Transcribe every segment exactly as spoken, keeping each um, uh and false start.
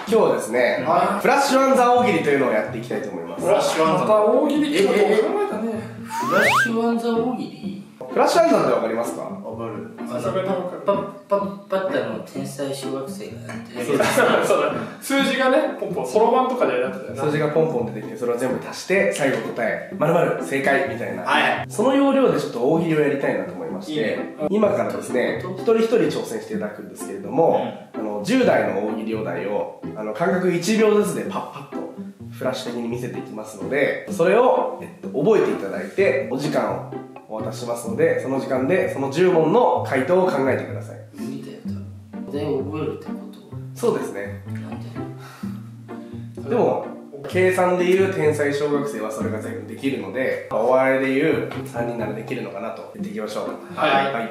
今日はですね、はい、フラッシュアンザ大喜利というのをやっていきたいと思います。 フラッシュアンザ大喜利ってことを考えたね。 フラッシュアンザ大喜利。 フラッシュアンザってわかりますか？ わかる。 あのパッパッパッての天才小学生がやってる。 そうだ数字がね、ポンポンそろばんとかでやってたよな。 数字がポンポン出てきて、それを全部足して最後答えまるまる正解みたいな、 はい、 その要領でちょっと大喜利をやりたいなと思いまして、いいね、今からですね一人一人挑戦していただくんですけれども、うん、あのじゅう代の大喜利お題をあの間隔いちびょうずつでパッパッとフラッシュ的に見せていきますので、それを、えっと、覚えていただいてお時間をお渡ししますので、その時間でそのじゅう問の回答を考えてください。 無理だよ、お題を覚えるってこと？ そうですね。 なんで？ でも計算でいう天才小学生はそれが全部できるので、お笑いでいうさんにんならできるのかなと言っていきましょう。 はいはいはい、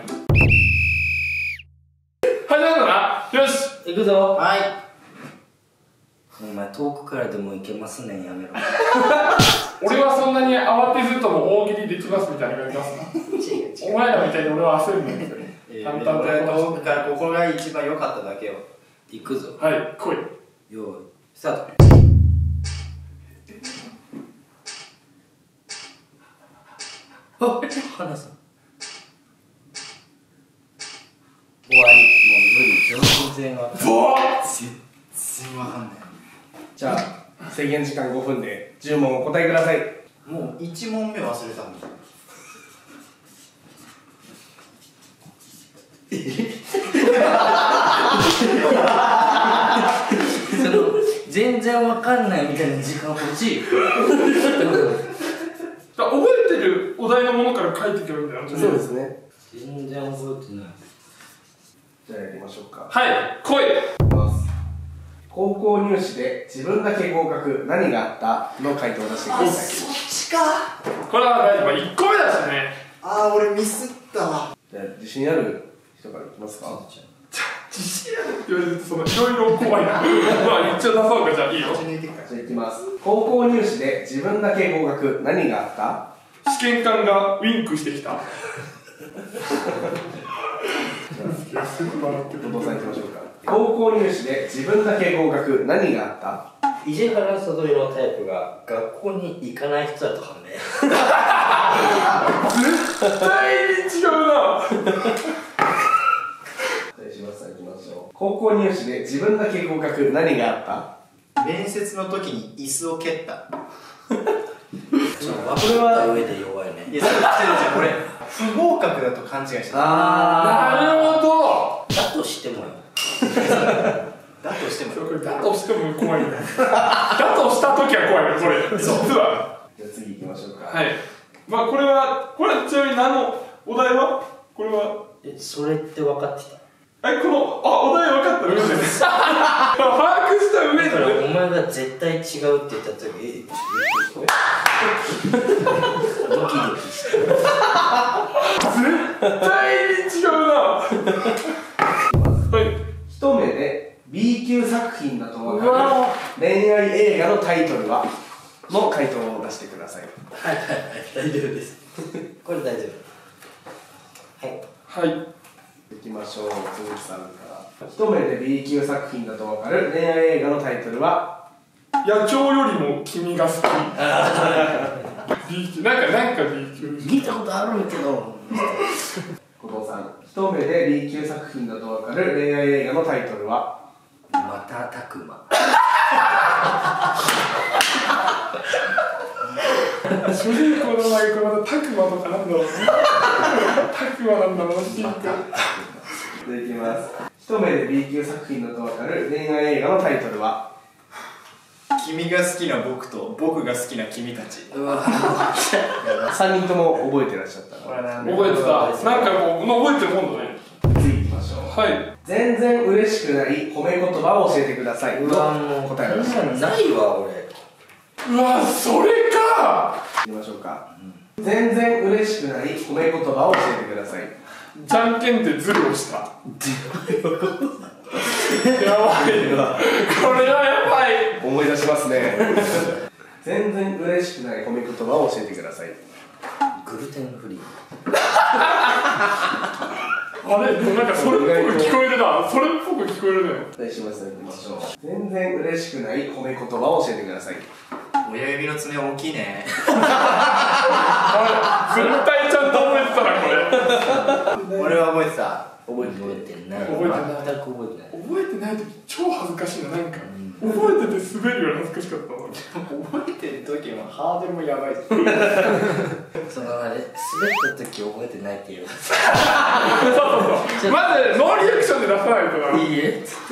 なんだな。よし行くぞ。 はい。 お前遠くからでも行けますねん、やめろ。 俺はそんなに慌てずとも大喜利できますみたいな感じますな。お前らみたいに俺は焦るんだけど、淡々とやって遠くからここが一番良かっただけよ。 行くぞ。 はい、来い。 よーいスタート。あ、花さん終わり。もう無理。全然わかんない。 ボー全然わかんない。 じゃあ制限時間ごふんでじゅう問お答えください。 もういち問目忘れたもん。 その全然わかんないみたいな時間欲しい。 覚えてるお題のものから書いてくるんだよ。 そうですね。 全然覚えてない。 じゃあやりましょうか。 はい、来い。 高校入試で自分だけ合格何があったの回答を出してください。 そっちか。 これは大丈夫。いっこめだしね。 あー、俺ミスったわ。 じゃあ自信ある人からいきますか？ 自信あるって言われるとそのいろいろ怖いな。まあ言っちゃ出そうか。じゃあいいよ。 じゃあいきます。高校入試で自分だけ合格何があった？ 試験官がウィンクしてきた。すぐ笑ってる。 お父さんいきましょうか。高校入試で自分だけ合格何があった？ 石原さとりのタイプが学校に行かない人だと判明。 絶対に違うな。 石橋さんいきましょう。高校入試で自分だけ合格何があった？ 面接の時に椅子を蹴った。 これは上で弱いね。 いや、それ来てるじゃん。俺不合格だと勘違いしてた。 あなるほど。 だとしてもよ。 だとしてもこれだとしても怖いね。だとした時は怖いね、これ。実は。 じゃあ次行きましょうか。 はい。まあこれは、これはちなみに何のお題はこれはえ、それって分かってた？ え、この、あ、お題分かった上で把握した上でだからお前が絶対違うって言った時、え、ドキドキしてる。 絶対に違うな。はい。 一目で B 級作品だと分かる恋愛映画のタイトルはの回答を出してください。 はいはいはい、大丈夫です。これ大丈夫。はい。 はい。 いきましょう。鈴木さんから。一目で B 級作品だと分かる恋愛映画のタイトルは野鳥よりも君が好き。B 級、なんか、なんか B 級。 見たことあるけど。 後藤さん。一目で B 級作品だと分かる恋愛映画のタイトルは瞬く間。 主人公の前このタクマとかなんだろうね。タクマなんだろうな、主人公。 でいきます。一目で B 級作品だと分かる恋愛映画のタイトルは君が好きな僕と僕が好きな君たち。 うわさんにんとも覚えてらっしゃった覚えてた。なんかこう、覚えてるもんだね。 次行きましょう。 はい。 全然嬉しくない褒め言葉を教えてください。 うわもう答えを出します。 ないわ俺。 うわ、それか。 行きましょうか。うん、全然嬉しくない褒め言葉を教えてください。 じゃんけんでズルをした。やばい。これはやばい。 思い出しますね。全然嬉しくない褒め言葉を教えてください。 グルテンフリー。 あれでもなんかそれっぽく聞こえるな。それっぽく聞こえるね。 大島さんいきましょう。全然嬉しくない褒め言葉を教えてください。 親指の爪大きいね。 あれ絶対ちゃんと覚えてたなこれ。 俺は覚えてた。 覚えてない。 覚えてない。 全く覚えてない。 覚えてない時超恥ずかしいな。なんか覚えてて滑るより恥ずかしかったな。 覚えてる時のハードルもやばい。 そのあれ、滑った時覚えてないっていう。 そうそうそう。まずノーリアクションで出さないとな。 いいえっつって。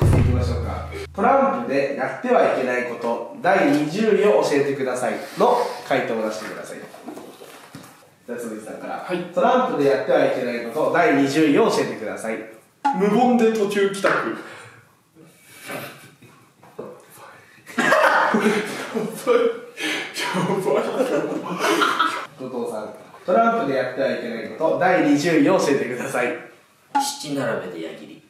いきましょうか。トランプでやってはいけないことだいにじゅういを教えてくださいの回答を出してください。じゃあ鈴木さんから、 はい、トランプでやってはいけないことだいにじゅういを教えてください。 無言で途中帰宅。 後藤さん、トランプでやってはいけないことだいにじゅういを教えてください。 七並べで矢切り。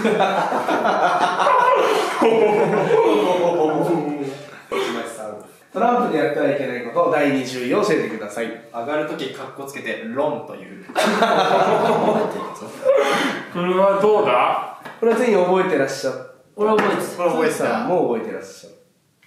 トランプでやってはいけないことだいにじゅういを教えてください。 上がるときカッコつけてロンという。 これはどうだ？ これは全員覚えてらっしゃる。 俺は覚えてこれ覚えてた。 もう覚えてらっしゃる。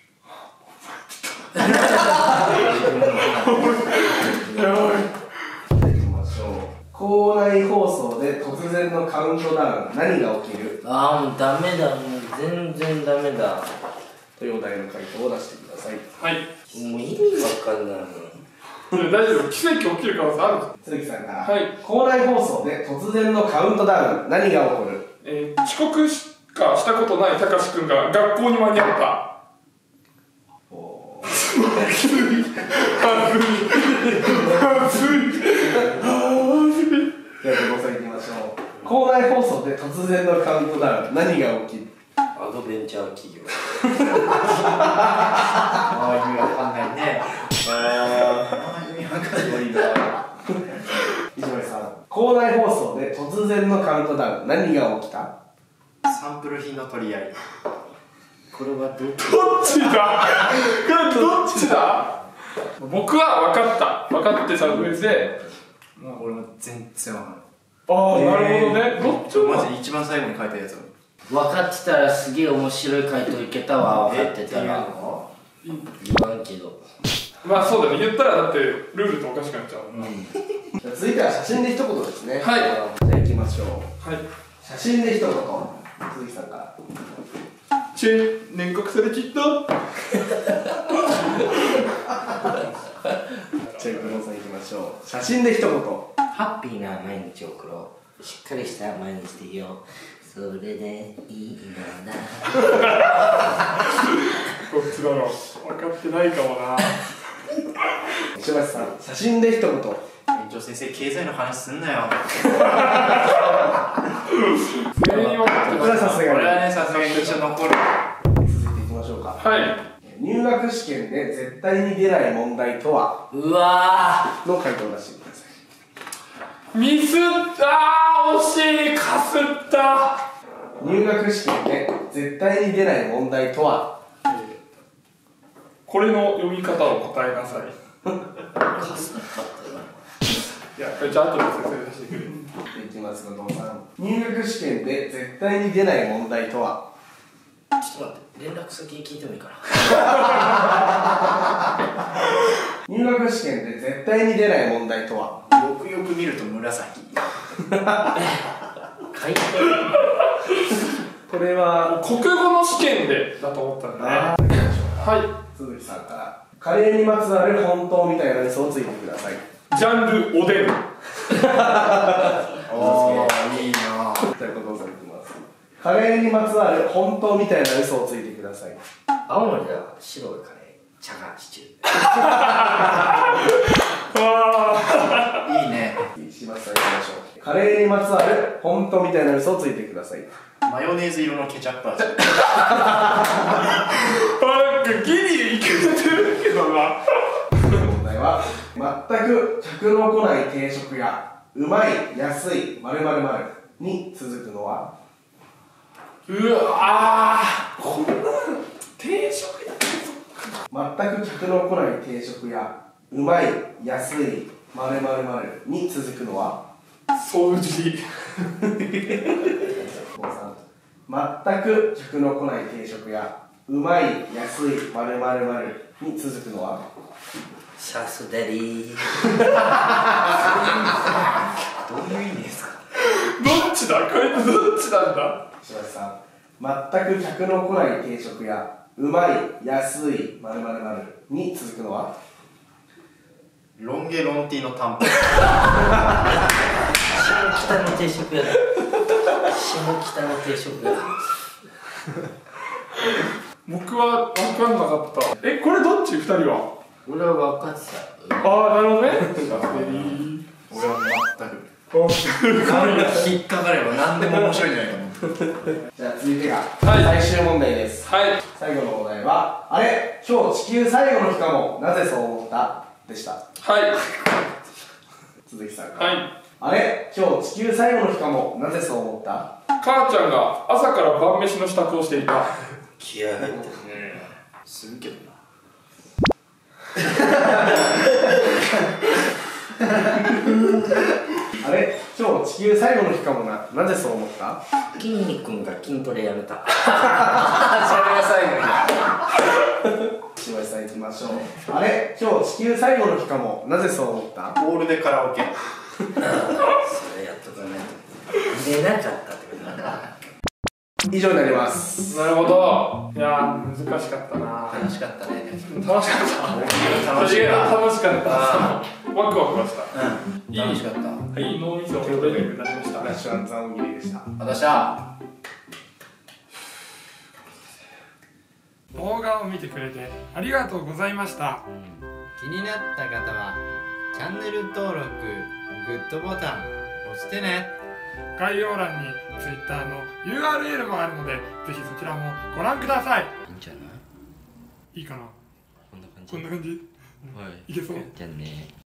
行きましょう。校内放送で突然のカウントダウン、何が起きる？ ああ、もうダメだ、もう全然ダメだ。 というお題の回答を出してください。 はい。 もう意味わかんないもん。 大丈夫、奇跡起きる可能性あるんですか？ 鈴木さんから、 はい、 校内放送で突然のカウントダウン、何が起こる？ えー、遅刻しかしたことないたかしくんが学校に間に合った。 おー。 はずい。はずい。 じゃあ、後藤さん行きましょう。校内放送で突然のカウントダウン、何が起きる？ アドベンチャー企業。 ああ、意味わかんないね。ああ、意味わかんないな。 石森さん、校内放送で突然のカウントダウン、何が起きた？ サンプル品の取り合い。 これはどっち？ どっちだ？これどっちだ？僕は分かった。分かってた上で、 もう俺も全然わかんない。 ああ、なるほどね。どっちもマジ一番最後に書いたやつ。 分かってたらすげえ面白い回答いけたわ。分かってたら言わんけど。 まあそうだね。言ったらだってルールとおかしくなっちゃう。 うん、 じゃあ続いては写真で一言ですね。 はい。 じゃあ行きましょう。 はい。 写真で一言。鈴木さんから。 チェ年国されちった。 じゃあ、工藤さん行きましょう。写真で一言。 ハッピーな毎日を送ろう。しっかりした毎日でいよう。それでいいのだ。 どっちだろう。分かってないかもな。 石橋さん、写真で一言。 園長先生、経済の話すんなよ。 全員分かってこれはさすがに。 これはね、さすがに印象残る。 続いていきましょうか。 はい。 入学試験で絶対に出ない問題とは？ うわの回答を出してください。 ミスったー、惜しい、かすった。 入学試験で絶対に出ない問題とは？ えー、これの読み方を答えなさい。 かすったっていや、これじゃあ後で説明させてくれ。 いきます、後藤さん。入学試験で絶対に出ない問題とは？ ちょっと待って、連絡先聞いてもいいかな。 入学試験で絶対に出ない問題とは？ よくよく見ると紫。 書いてこれは国語の試験でだと思ったんだね。は鈴木さんから、カレーにまつわる本当みたいな嘘をついてください。 い。ジャンルおでん。 おー、いいなぁ。 ということをされています。カレーにまつわる本当みたいな嘘をついてください。 青森では白いカレー、茶がシチュー。 あいいね。 石橋さん行きましょう。カレーにまつわる本当みたいな嘘をついてください。 マヨネーズ色のケチャップ味。 あ、なんかギリいけてるけどな。 問題は、全く客の来ない定食やうまい、安い、〇〇〇に続くのは？ うわー、こんな定食やって全く客の来ない定食やうまい、安い、〇〇〇に続くのは？ 掃除。 全く客の来ない定食やうまい安い〇〇〇に続くのはシャスデリー。 どういう意味ですか？ どっちだこれってどっちなんだ。 石橋さん、全く客の来ない定食やうまい安い〇〇〇に続くのはロンゲロンティのタンポン。 下北の定食屋だ。下北の定食屋。 僕は分かんなかった。え、これどっち？二人は。 俺は分かってた。 ああ、なるほどね。 俺は全く引っかかれば何でも面白いんじゃないかな。 じゃあ続いてがはい最終問題です、 はい。 最後のお題はあれ今日地球最後の日かもなぜそう思ったでした。 はい。 鈴木さんが、 はい。 あれ今日地球最後の日かもなぜそう思った。 母ちゃんが朝から晩飯の支度をしていた。 気合入ってるね。 するけどな。 あれ今日地球最後の日かもななぜそう思った。 筋肉が筋トレやめた。 それが最後に。 石橋さん行きましょう。あれ今日地球最後の日かもなぜそう思った。 ホールでカラオケ。 それやっとかないと入れなかったってことだな。 以上になります。 なるほど。いやー、難しかったな。 楽しかったね。 楽しかった。 楽しかった。 楽しかった。ワクワクした。 うん。楽しかった。 はい、脳みそを取れるようになりました。 ラッシュアンザ大喜利でした。 私は動画を見てくれてありがとうございました。 気になった方はチャンネル登録、グッドボタン押してね。 概要欄に Twitter の ユーアールエル もあるので、ぜひそちらもご覧ください。 いいんじゃない？ いいかな。 こんな感じ。 こんな感じ。 はい。 いけそう。 じゃあね。